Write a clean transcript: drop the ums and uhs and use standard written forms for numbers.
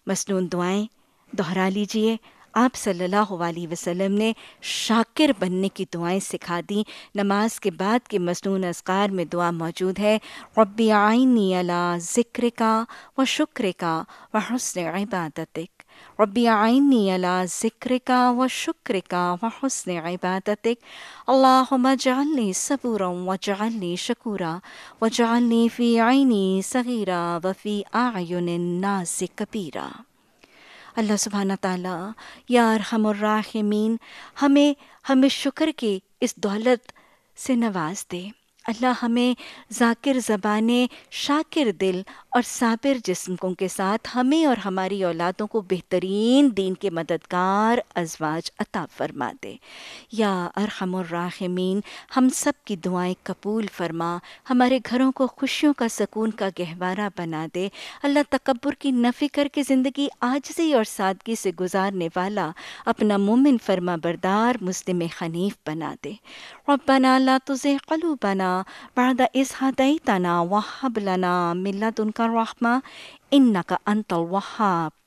مسنون دعائیں دہرا لیجئے۔ آپ صلی اللہ علیہ وسلم نے شاکر بننے کی دعائیں سکھا دیں۔ نماز کے بعد کے مسنون اذکار میں دعا موجود ہے، ربی اعینی علی ذکرک و شکرک و حسن عبادتک، ربی اعینی علی ذکرک و شکرک و حسن عبادتک، اللہم اجعلنی صبورا واجعلنی شکورا واجعلنی فی عینی صغیرا وفی اعین الناس کبیرا۔ اللہ سبحانہ تعالیٰ یا ارحم الراحمین ہمیں شکر کی اس دولت سے نواز دے۔ اللہ ہمیں ذاکر زبانیں، شاکر دل اور صابر جسموں کے ساتھ ہمیں اور ہماری اولادوں کو بہترین دین کے مددگار ازواج عطا فرما دے۔ یا ارحم الراحمین ہم سب کی دعائیں قبول فرما، ہمارے گھروں کو خوشیوں کا سکون کا گہوارہ بنا دے۔ اللہ تکبر کی نفی کر کے زندگی عاجزی اور سادگی سے گزارنے والا اپنا مومن فرما بردار مسلم حنیف بنا دے۔ ربنا لا تزغ قلوبنا بعد إذ هديتنا وهب لنا من لدنك رحمة إنك أنت الوهاب۔